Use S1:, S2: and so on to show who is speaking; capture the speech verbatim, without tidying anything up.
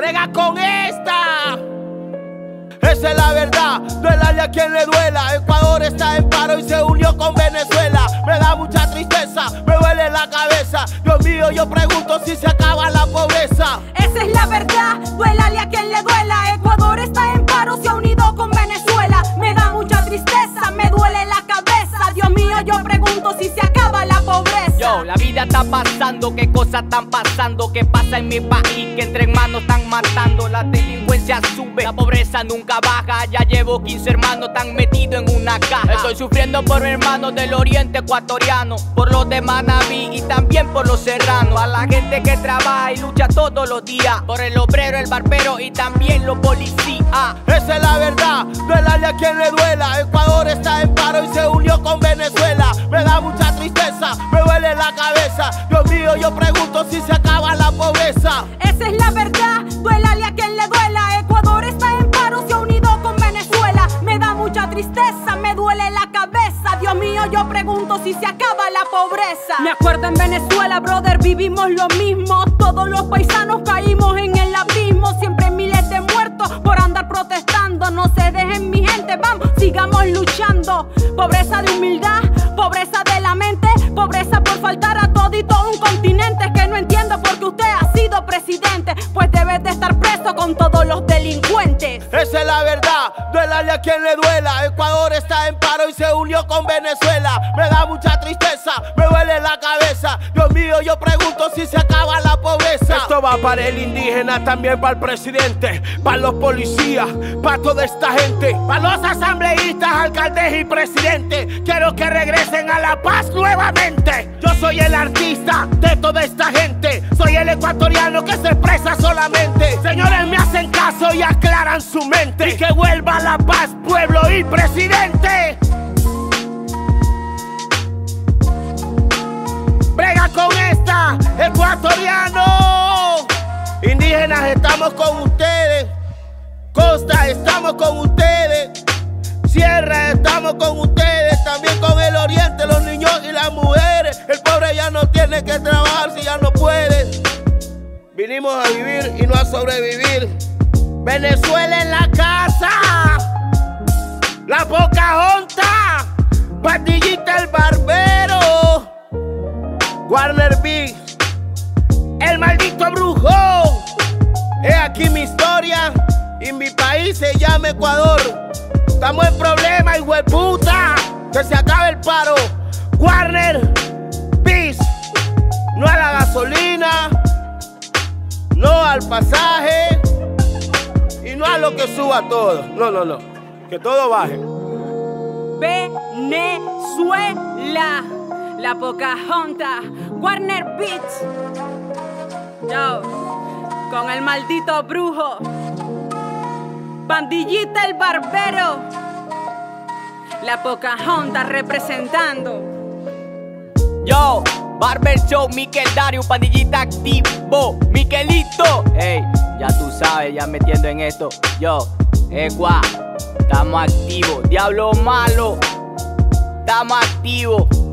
S1: brega con esta. Esa es la verdad, duélale a quien le duela. Ecuador está en paro y se unió con Venezuela. Me da mucha tristeza, me duele la cabeza. Dios mío, yo pregunto si se acaba la pobreza.
S2: Esa es la verdad, duélale a quien le duela. Ecuador está en paro, se ha unido con Venezuela. Me da mucha tristeza, me duele la cabeza. Dios mío, yo pregunto si se acaba la pobreza.
S3: Yo, la vida está pasando, qué cosas están pasando, qué pasa en mi país, que entre hermanos están matando. La delincuencia sube, la pobreza nunca baja. Ya llevo quince hermanos tan metidos en una caja. Estoy sufriendo por mis hermanos del oriente ecuatoriano, por los de Manabí y también por los serranos. A la gente que trabaja y lucha todos los días, por el obrero, el barbero y también los policías.
S1: Esa es la verdad, duélale a quien le duela. Ecuador está en paro y se unió con Venezuela. Me da mucha tristeza, me duele la cabeza. Dios mío, yo pregunto si se acaba la pobreza.
S2: Esa es la verdad, duélale a quien le duela. Ecuador está en paro, se ha unido con Venezuela. Me da mucha tristeza, me duele la cabeza. Dios mío, yo pregunto si se acaba la pobreza. Me acuerdo en Venezuela, brother, vivimos lo mismo. Todos los paisanos caímos en el abismo. Siempre miles de muertos por andar protestando. No se dejen, mi gente, vamos, sigamos luchando. Pobreza de humildad, pobreza de la mente, pobreza por faltar a todito un continente. Es que no entiendo por qué usted ha sido presidente, pues debe de estar preso con todos los delincuentes.
S1: Esa es la verdad, duélale a quien le duela. Ecuador está en paro y se unió con Venezuela. Me da mucha tristeza, me duele la cabeza. Dios mío, yo pregunto si se acaba la pobreza. Esto va para el indígena, también para el presidente, para los policías, para toda esta gente, para los asambleístas, alcaldes y presidentes. Quiero que regresen a la paz nuevamente. Yo soy el artista de toda esta gente, soy el ecuatoriano que se expresa solamente. Señores, me hacen caso y aclaran su mente, y que vuelva la paz, pueblo y presidente. Brega con esta, ecuatoriano. Indígenas, estamos con ustedes. Costa, estamos con ustedes. Sierra, estamos con ustedes. También con el oriente, los niños y las mujeres. El pobre ya no tiene que trabajar si ya no puede. Vinimos a vivir y no a sobrevivir. Venezuela en la casa, la Pocahontas, Pandillita el barbero, Warner Beats, el maldito brujo. He aquí mi historia y mi país se llama Ecuador. Estamos en problema, hijo de puta, que se acabe el paro. Warner Beats, no a la gasolina, no al pasaje y no a lo que suba todo. No, no, no, que todo baje.
S2: Venezuela, la Pocahontas, Warner Beats. Yo, con el maldito brujo, Pandillita el barbero, la Pocahontas representando.
S3: Yo, Barber Show, Mikel Dario, Pandillita activo, Mikelito. Ey, ya tú sabes, ya metiendo en esto. Yo, Ecua, estamos activos. Diablo malo, estamos activos.